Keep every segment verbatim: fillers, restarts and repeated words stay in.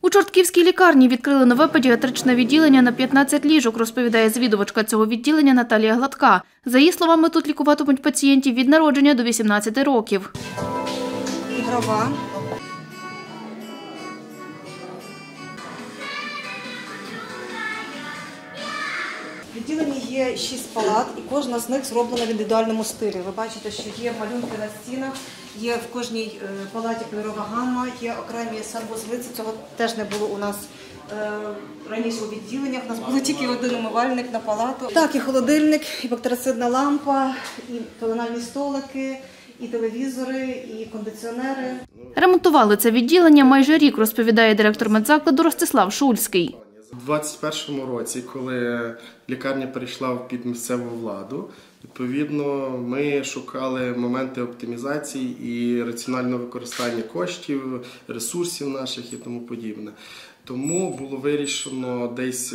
У Чортківській лікарні відкрили нове педіатричне відділення на п'ятнадцять ліжок, розповідає завідувачка цього відділення Наталія Гладка. За її словами, тут лікуватимуть пацієнтів від народження до вісімнадцяти років. Ігрова. В відділенні є шість палат, і кожна з них зроблена в індивідуальному стилі. Ви бачите, що є малюнки на стінах, є в кожній палаті кольорова гамма, є окремі санвузли. Цього теж не було у нас раніше у відділеннях. У нас був тільки один умивальник на палату. Так, і холодильник, і бактерицидна лампа, і пеленальні столики, і телевізори, і кондиціонери. Ремонтували це відділення майже рік, розповідає директор медзакладу Ростислав Шульський. У двадцять першому році, коли лікарня перейшла під місцеву владу, відповідно, ми шукали моменти оптимізації і раціонального використання коштів, ресурсів наших і тому подібне. Тому було вирішено десь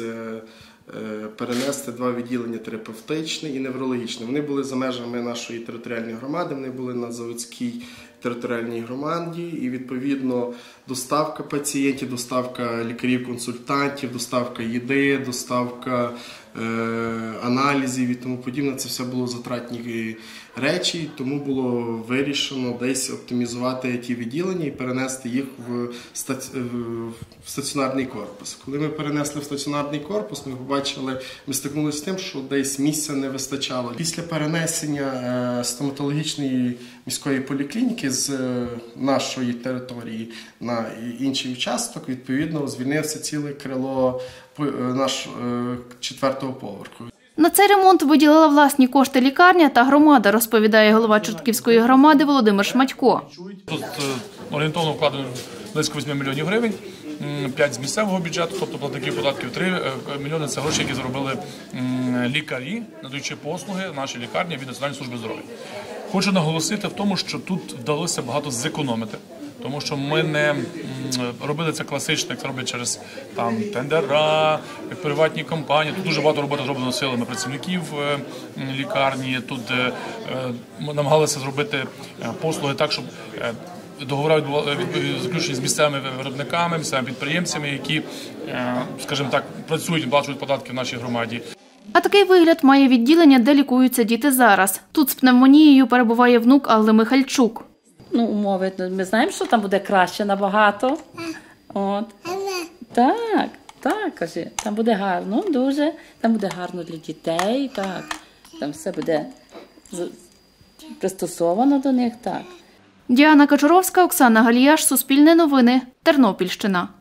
перенести два відділення – терапевтичне і неврологічне. Вони були за межами нашої територіальної громади, вони були на Заводській територіальній громаді, і відповідно доставка пацієнтів, доставка лікарів-консультантів, доставка їди, доставка е, аналізів і тому подібне. Це все було затратні речі, тому було вирішено десь оптимізувати ті відділення і перенести їх в, стаці... в стаціонарний корпус. Коли ми перенесли в стаціонарний корпус, ми побачили, ми стикнулися з тим, що десь місця не вистачало. Після перенесення стоматологічної міської поліклініки з нашої території на інший участок, відповідно, звільнився ціле крило нашого четвертого поверху. На цей ремонт виділила власні кошти лікарня та громада, розповідає голова Чортківської громади Володимир Шматько. Тут орієнтовно вкладено близько восьми мільйонів гривень, п'ять з місцевого бюджету, тобто платників податків, три мільйони – це гроші, які заробили лікарі, надаючи послуги в нашій лікарні від Національної служби здоров'я. Хочу наголосити в тому, що тут вдалося багато зекономити, тому що ми не робили це класично, як це роблять через там, тендера, приватні компанії. Тут дуже багато роботи зроблено силами працівників лікарні. Тут ми намагалися зробити послуги так, щоб договори заключені з місцевими виробниками, місцевими підприємцями, які, скажімо так, працюють і сплачують податки в нашій громаді. А такий вигляд має відділення, де лікуються діти зараз. Тут з пневмонією перебуває внук Алли Михальчук. Ну, умови, ми знаємо, що там буде краще набагато. От. Так, так, каже, там буде гарно, дуже, там буде гарно для дітей, так. Там все буде пристосовано до них, так. Діана Качуровська, Оксана Галіяш, Суспільне новини, Тернопільщина.